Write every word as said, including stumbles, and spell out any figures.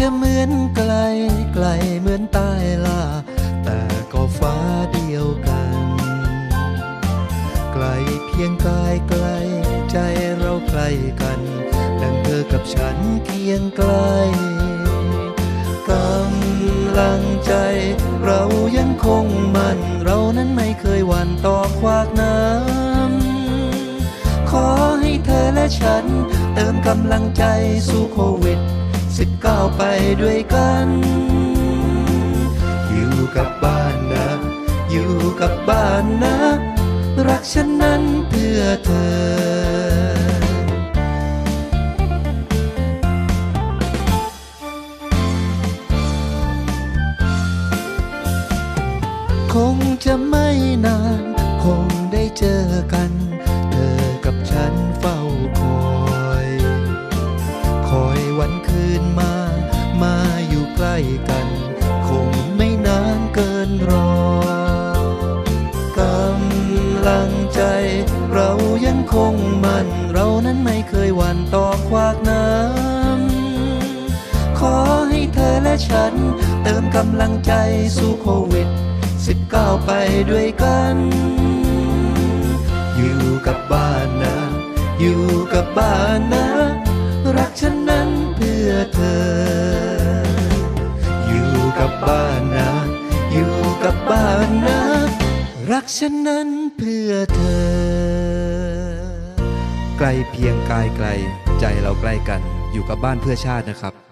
จะเหมือนไกลไกลเหมือนใต้ล่าแต่ก็ฟ้าเดียวกันไกลเพียงกายไกลใจเราใกล้กันดังเธอกับฉันเคียงไกลกำลังใจเรายังคงมันเรานั้นไม่เคยหวั่นต่อขวากน้ำขอให้เธอและฉันเติมกำลังใจสู้โควิดสิบเก้าไปด้วยกันอยู่กับบ้านนะอยู่กับบ้านนะรักฉันนั้นเพื่อเธอคงจะไม่นานคงได้เจอกันเธอกับฉันเฝ้าคอยคอยวันคืนมามาอยู่ใกล้กันคงไม่นานเกินรอกำลังใจเรายังคงมันเรานั้นไม่เคยหวั่นต่อขวากน้ำขอให้เธอและฉันเติมกำลังใจสู้โควิดสิบเก้าไปด้วยกันอยู่กับบ้านนะอยู่กับบ้านนะรักฉันนั้นเพื่อเธออยู่กับบ้านนะอยู่กับบ้านนะรักฉันนั้นเพื่อเธอไกลเพียงกายไกลใจเราใกล้กันอยู่กับบ้านเพื่อชาตินะครับ